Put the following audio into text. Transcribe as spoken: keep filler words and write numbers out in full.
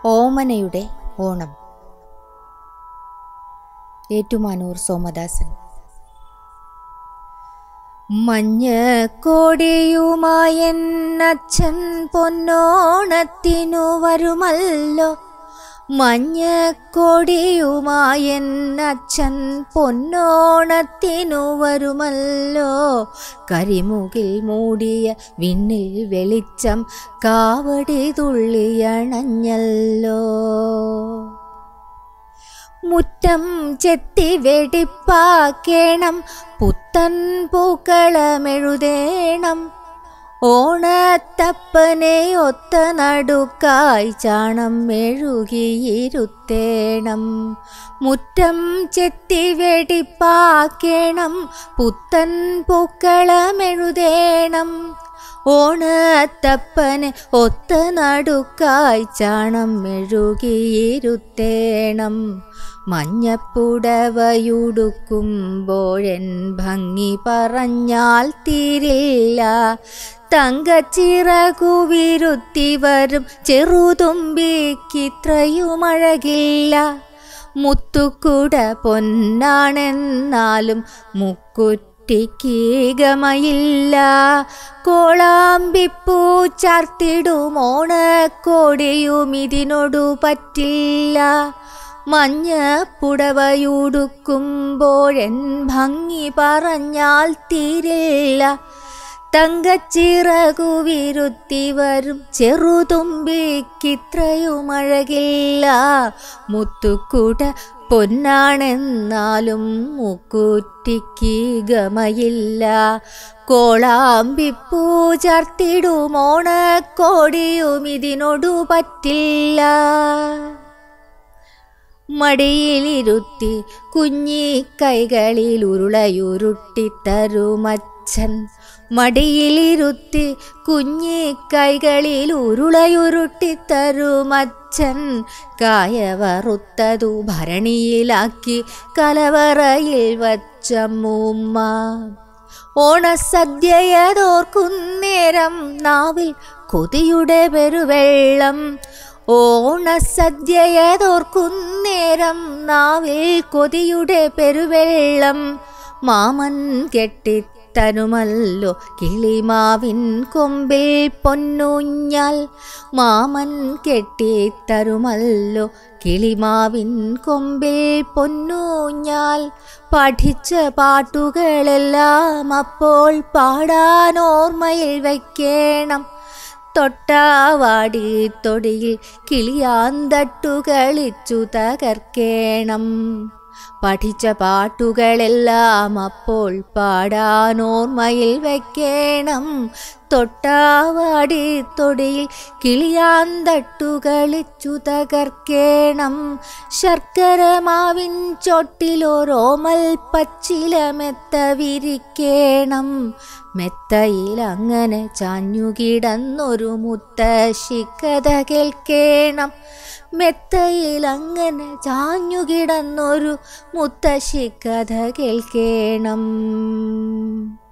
ഓമനയുടെ ഓണം. ഏറ്റുമാനൂർ സോമദാസൻ. മഞ്ഞക്കോടിയുമായെന്നച്ഛൻ പൊന്നോണത്തിനു വരുമല്ലോ. മഞ്ഞക്കോടിയുമായെന്നച്ഛൻ പൊന്നോണത്തിനു വരുമല്ലോ. കരിമുകിൽ മൂടിയ വിണ്ണിൽ വെളിച്ചം കാവടി തുള്ളിയണഞ്ഞല്ലോ. മുറ്റം ചെത്തി വെടിപ്പാക്കേണം, പുത്തൻ പൂക്കളമെഴുതേണം. ഓണത്തപ്പനെ ഒത്ത നടുക്കായി ചാണം മെഴുകിയിരുത്തേണം. മുറ്റം ചെത്തി വെടിപ്പാക്കേണം, പുത്തൻ പൂക്കളമെഴുതേണം. ഓണത്തപ്പനെ ഒത്ത നടുക്കായി ചാണം മെഴുകിയിരുത്തേണം. മഞ്ഞപ്പുടവയുടുക്കുമ്പോഴെൻ ഭംഗി പറഞ്ഞാൽ തീരില്ല. തങ്കച്ചിറകുവിരുത്തി വരും ചെറുതുമ്പിക്കിത്രയുമഴകില്ല. മുത്തുക്കുട പൊന്നാണെന്നാലും മുക്കുറ്റിക്ക് ഗമയില്ല. കോളാമ്പിപ്പൂ ചാർത്തിടും ഓണക്കോടിയും ഇതിനോടു പറ്റില്ല. മഞ്ഞപ്പുടവയുടുക്കുമ്പോഴെൻ ഭംഗി പറഞ്ഞാൽ തീരില്ല. തങ്കച്ചിറകുവിരുത്തി വരും ചെറുതുമ്പിക്കിത്രയുമഴകില്ല. മുത്തുക്കുട പൊന്നാണെന്നാലും മുക്കുറ്റിക്ക് ഗമയില്ല. കോളാമ്പിപ്പൂ ചാർത്തിടും ഓണക്കോടിയും ഇതിനോടു പറ്റില്ല. മടിയിലിരുത്തി കുഞ്ഞിക്കൈകളിൽ ഉരുളയുരുട്ടിത്തരുമച്ഛൻ. മടിയിലിരുത്തി കുഞ്ഞിക്കൈകളിൽ ഉരുളയുരുട്ടിത്തരുമച്ഛൻ. കായവറുത്തതു ഭരണിയിലാക്കി കലവറയിൽ വച്ചമ്മൂമ്മ. ഓണസദ്യയതോർക്കുന്നേരം നാവിൽ കൊതിയുടെ പെരുവെള്ളം. ഓണസദ്യയതോർക്കുന്നേരം നാവിൽ കൊതിയുടെ പെരുവെള്ളം. മാമൻ കെട്ടിത്തരുമല്ലോ കിളിമാവിൻ കൊമ്പിൽ പൊന്നൂഞ്ഞാൽ. മാമൻ കെട്ടിത്തരുമല്ലോ കിളിമാവിൻ കൊമ്പിൽ പൊന്നൂഞ്ഞാൽ. പഠിച്ച പാട്ടുകളെല്ലാം അപ്പോൾ പാടാനോർമ്മയിൽ വയ്ക്കേണം. തൊട്ടാവാടി തൊടിയിൽ കിളിയാന്തട്ടു കളിച്ചു തകർക്കേണം. പഠിച്ച പാട്ടുകളെല്ലാം അപ്പോൾ പാടാനോർമ്മയിൽ വയ്ക്കേണം. തൊട്ടാവാടി തൊടിയിൽ കിളിയാന്തട്ടു കളിച്ചു തകർക്കേണം. ശർക്കര മാവിൻ ചോട്ടിലോരോമൽ പച്ചില മെത്ത വിരിക്കേണം. മെത്തയിലങ്ങനെ ചാഞ്ഞുകിടന്നൊരു മുത്തശ്ശിക്കഥ കേൾക്കേണം. മെത്തയിലങ്ങനെ ചാഞ്ഞുകിടന്നൊരു മുത്തശ്ശിക്കഥ കേൾക്കേണം.